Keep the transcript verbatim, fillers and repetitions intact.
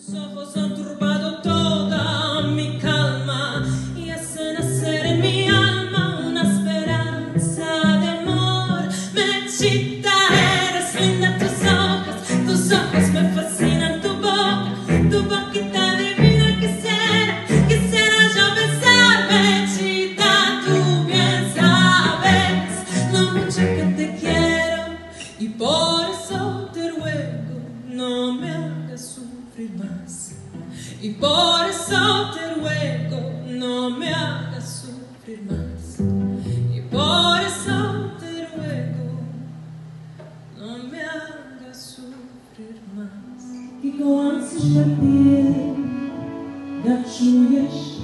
Tus ojos han turbado toda mi calma y hacen nacer en mi alma una esperanza de amor. Mechita, eres linda, tus ojos, tus ojos me fascinan, tu boca, tu boquita divina. Quisiera, quisiera yo besar, Mechita, tú bien sabes lo mucho que te quiero y por eso te ruego no me hagas sufrir más. Y por eso te ruego no me hagas sufrir más. Y por eso te ruego no me hagas sufrir más. I końcu ślepie, da czujesz